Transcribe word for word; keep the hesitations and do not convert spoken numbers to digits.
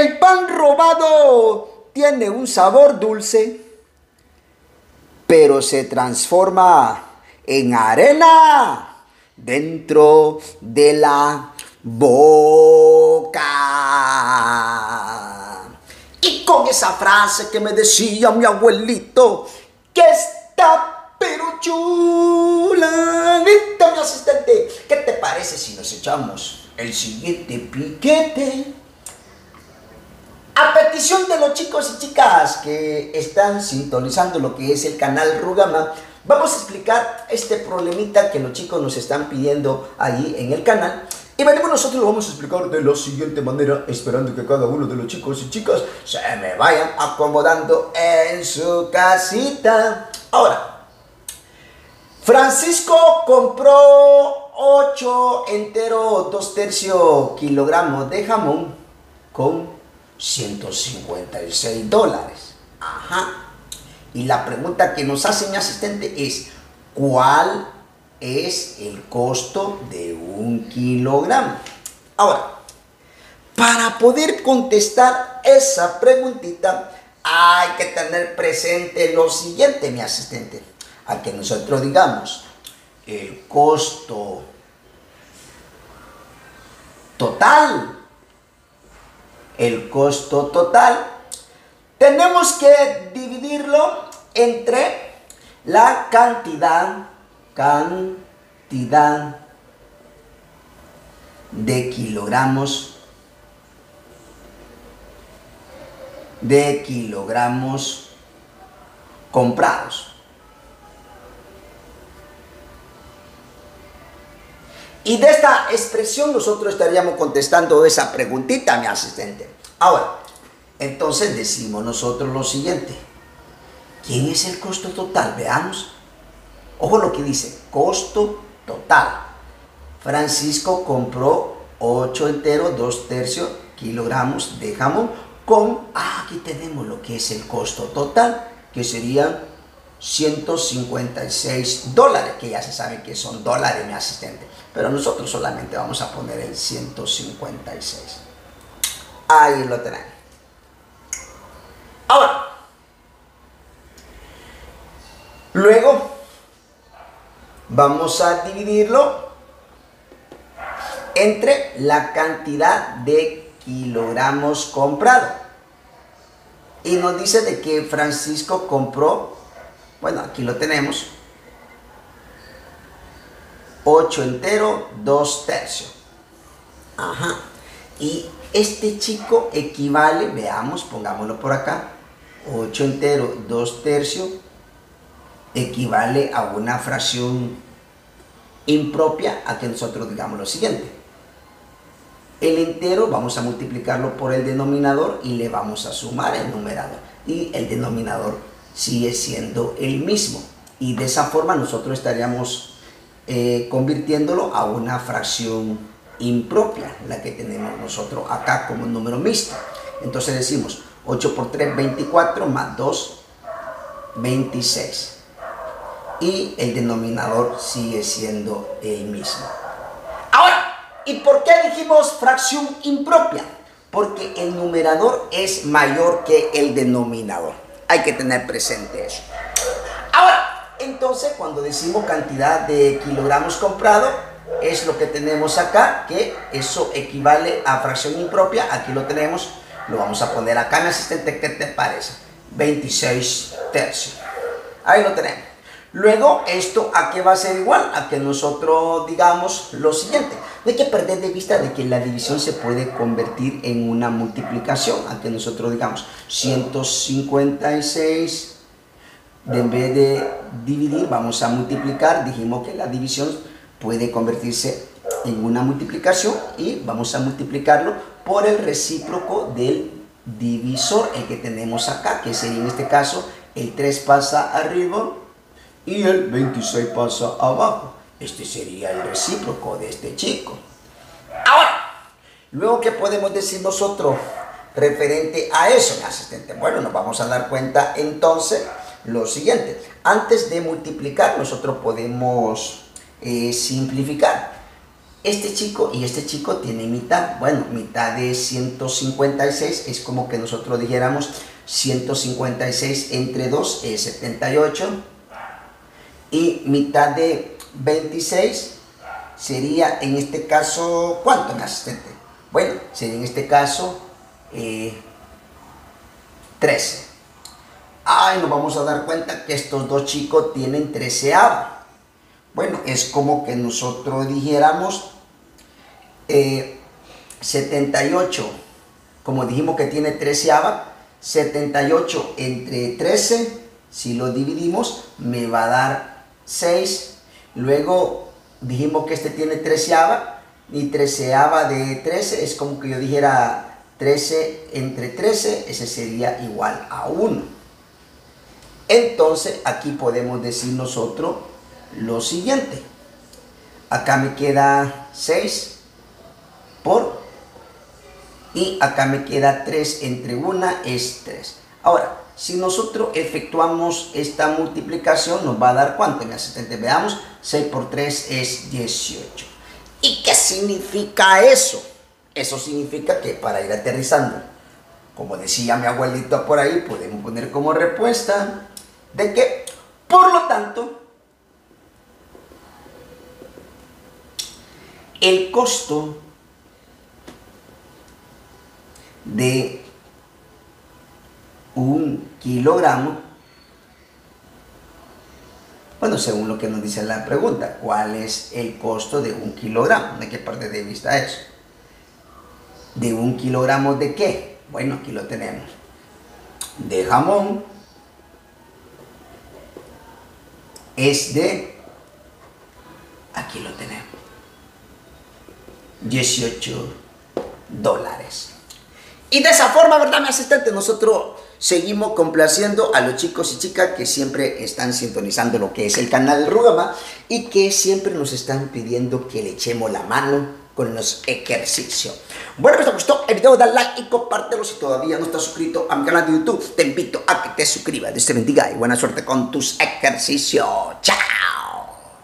El pan robado tiene un sabor dulce, pero se transforma en arena dentro de la boca. Y con esa frase que me decía mi abuelito, que está pero chula, ¿viste, mi asistente? ¿Qué te parece si nos echamos el siguiente piquete? A petición de los chicos y chicas que están sintonizando lo que es el canal Rugama, vamos a explicar este problemita que los chicos nos están pidiendo ahí en el canal. Y venimos nosotros lo vamos a explicar de la siguiente manera, esperando que cada uno de los chicos y chicas se me vayan acomodando en su casita. Ahora, Francisco compró ocho enteros, dos tercios kilogramos de jamón con ciento cincuenta y seis dólares. Ajá. Y la pregunta que nos hace mi asistente es, ¿cuál es el costo de un kilogramo? Ahora, para poder contestar esa preguntita, hay que tener presente lo siguiente, mi asistente. A que nosotros digamos el costo total, el costo total, tenemos que dividirlo entre la cantidad, cantidad de kilogramos, de kilogramos comprados. Y de esta expresión nosotros estaríamos contestando esa preguntita, mi asistente. Ahora, entonces decimos nosotros lo siguiente. ¿Quién es el costo total? Veamos. Ojo lo que dice, costo total. Francisco compró ocho enteros, dos tercios kilogramos de jamón con, ah, aquí tenemos lo que es el costo total, que serían ciento cincuenta y seis dólares, que ya se sabe que son dólares, mi asistente. Pero nosotros solamente vamos a poner el ciento cincuenta y seis. Ahí lo tenemos. Ahora, luego vamos a dividirlo entre la cantidad de kilogramos comprado. Y nos dice de que Francisco compró, bueno, aquí lo tenemos, ocho enteros, dos tercios. Ajá. Y este chico equivale, veamos, pongámoslo por acá, ocho enteros, dos tercios, equivale a una fracción impropia, a que nosotros digamos lo siguiente. El entero vamos a multiplicarlo por el denominador y le vamos a sumar el numerador. Y el denominador sigue siendo el mismo. Y de esa forma nosotros estaríamos eh, convirtiéndolo a una fracción impropia, la que tenemos nosotros acá como número mixto. Entonces decimos ocho por tres, veinticuatro, más dos, veintiséis. Y el denominador sigue siendo el mismo. Ahora, ¿y por qué dijimos fracción impropia? Porque el numerador es mayor que el denominador. Hay que tener presente eso. Ahora, entonces, cuando decimos cantidad de kilogramos comprado, es lo que tenemos acá, que eso equivale a fracción impropia. Aquí lo tenemos, lo vamos a poner acá, mi asistente, ¿qué te parece? veintiséis tercios. Ahí lo tenemos. Luego, esto a qué va a ser igual, a que nosotros digamos lo siguiente. No hay que perder de vista de que la división se puede convertir en una multiplicación, a que nosotros digamos ciento cincuenta y seis. En vez de dividir, vamos a multiplicar. Dijimos que la división puede convertirse en una multiplicación y vamos a multiplicarlo por el recíproco del divisor, el que tenemos acá, que sería en este caso el tres pasa arriba y el veintiséis pasa abajo. Este sería el recíproco de este chico. Ahora, luego, ¿qué podemos decir nosotros referente a eso, mi asistente? Bueno, nos vamos a dar cuenta entonces lo siguiente. Antes de multiplicar, nosotros podemos eh, simplificar. este chico y este chico tienen mitad. Bueno, mitad de ciento cincuenta y seis es como que nosotros dijéramos ciento cincuenta y seis entre dos es setenta y ocho. Y mitad de veintiséis sería en este caso, ¿cuánto, mi asistente? Bueno, sería en este caso eh, trece. Ay, nos vamos a dar cuenta que estos dos chicos tienen treceava. Bueno, es como que nosotros dijéramos eh, setenta y ocho, como dijimos que tiene treceava, setenta y ocho entre trece, si lo dividimos, me va a dar seis. Luego dijimos que este tiene treceava, y treceava de trece es como que yo dijera trece entre trece, ese sería igual a uno. Entonces aquí podemos decir nosotros lo siguiente. Acá me queda seis por, y acá me queda tres entre una es tres. Ahora, si nosotros efectuamos esta multiplicación, nos va a dar ¿cuánto, mi asistente? Veamos, seis por tres es dieciocho. ¿Y qué significa eso? Eso significa que para ir aterrizando, como decía mi abuelito por ahí, podemos poner como respuesta de que, por lo tanto, el costo de un kilogramo, bueno, según lo que nos dice la pregunta, ¿cuál es el costo de un kilogramo? ¿De qué parte de vista es? ¿De un kilogramo de qué? Bueno, aquí lo tenemos. De jamón es de, aquí lo tenemos, dieciocho dólares. Y de esa forma, ¿verdad, mi asistente? Nosotros seguimos complaciendo a los chicos y chicas que siempre están sintonizando lo que es el canal Rugama y que siempre nos están pidiendo que le echemos la mano con los ejercicios. Bueno, pues te gustó el video, dale like y compártelo. Si todavía no estás suscrito a mi canal de YouTube, te invito a que te suscribas. Dios te bendiga y buena suerte con tus ejercicios. ¡Chao!